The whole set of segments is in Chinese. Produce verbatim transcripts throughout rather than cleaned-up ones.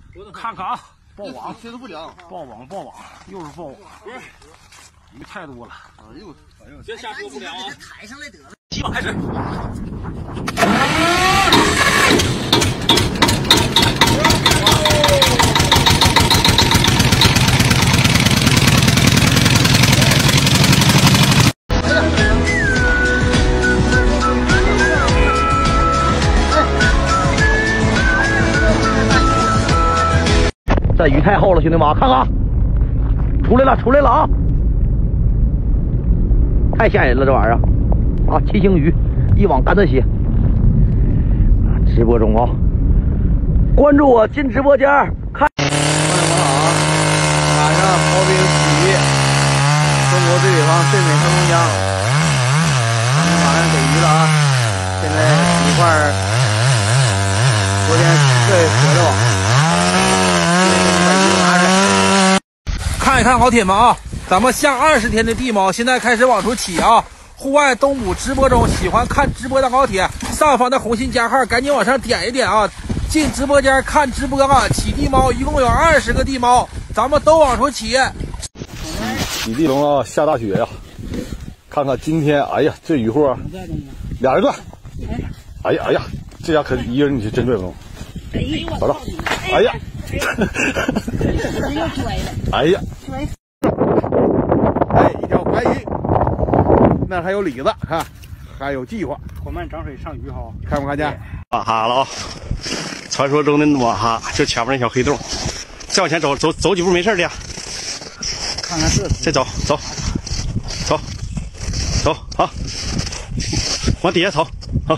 看看啊，爆网， 贴的不良， 爆网，爆网，又是爆网，不是鱼太多了。 哎呦，哎呦， 别瞎说不良啊！ 抬上来得了。 起网开始。这鱼太厚了，兄弟们啊，看看，出来了，出来了啊！太吓人了，这玩意儿啊！七星鱼，一网干得起。直播中啊，关注我进直播间看。 朋友们好，马上刨冰洗中国最北方最美黑龙江，咱们马上给鱼了啊！现在一块儿，昨天洗的河的网。 看一看老铁们啊，咱们下二十天的地锚现在开始往出起啊！户外东捕直播中，喜欢看直播的老铁，上方的红心加号赶紧往上点一点啊！进直播间看直播啊！起地锚一共有二十个地锚，咱们都往出起。 洗地龙啊，下大雪呀、啊！看看今天，哎呀，这渔获俩人赚。哎呀哎呀，这家可一人你是真赚不动。好了，哎呀。哎呀！ 哎，一条白鱼，那还有李子，看，还有计划。 缓慢涨水上鱼哈， 看没看见？ 瓦哈了啊！传说中的瓦哈，就前面那条黑洞。再往前走走走几步没事的呀。 看看这， 再走走走走，好，往底下走，好。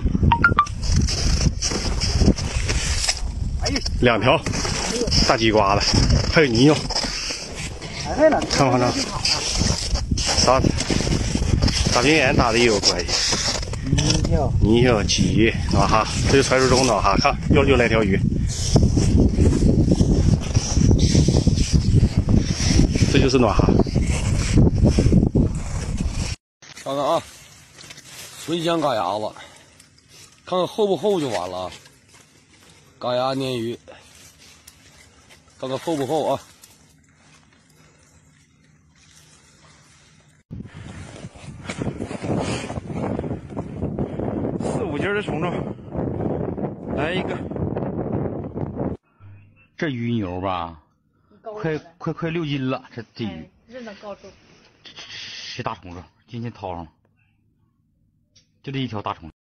哎呀， 两条大鸡瓜子，还有泥鳅。看不看着？打打冰眼打的也有关系。 泥鳅， 泥鳅、鲫、暖哈，这就传说中暖哈。看，又又来条鱼，这就是暖哈。 看看啊，纯香嘎牙子，看看厚不厚就完了啊。嘎牙鲶鱼，看看厚不厚啊。 四五斤的虫虫，来一个。 这鱼牛吧，快快快六斤了，这这鱼。 认得高度。 这大虫子，今天掏上了，就这一条大虫。